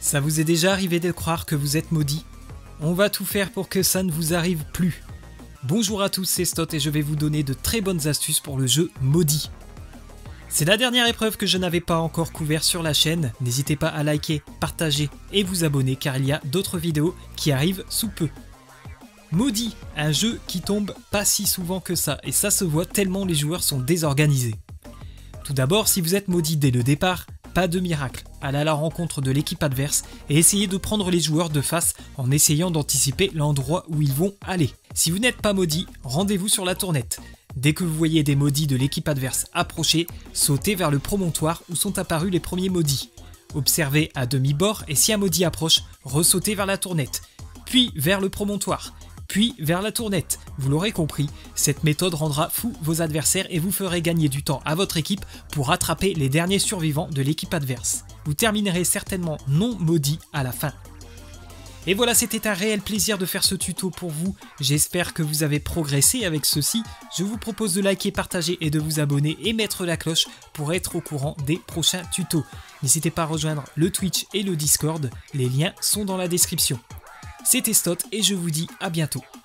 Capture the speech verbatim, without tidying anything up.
Ça vous est déjà arrivé de croire que vous êtes maudit? On va tout faire pour que ça ne vous arrive plus. Bonjour à tous, c'est Stott et je vais vous donner de très bonnes astuces pour le jeu Maudit. C'est la dernière épreuve que je n'avais pas encore couvert sur la chaîne, n'hésitez pas à liker, partager et vous abonner car il y a d'autres vidéos qui arrivent sous peu. Maudit, un jeu qui tombe pas si souvent que ça et ça se voit tellement les joueurs sont désorganisés. Tout d'abord, si vous êtes maudit dès le départ, pas de miracle, allez à la rencontre de l'équipe adverse et essayez de prendre les joueurs de face en essayant d'anticiper l'endroit où ils vont aller. Si vous n'êtes pas maudit, rendez-vous sur la tournette. Dès que vous voyez des maudits de l'équipe adverse approcher, sautez vers le promontoire où sont apparus les premiers maudits. Observez à demi-bord et si un maudit approche, ressautez vers la tournette, puis vers le promontoire, puis vers la tournette. Vous l'aurez compris, cette méthode rendra fou vos adversaires et vous ferez gagner du temps à votre équipe pour rattraper les derniers survivants de l'équipe adverse. Vous terminerez certainement non maudit à la fin. Et voilà, c'était un réel plaisir de faire ce tuto pour vous. J'espère que vous avez progressé avec ceci. Je vous propose de liker, partager et de vous abonner et mettre la cloche pour être au courant des prochains tutos. N'hésitez pas à rejoindre le Twitch et le Discord, les liens sont dans la description. C'était Stott et je vous dis à bientôt.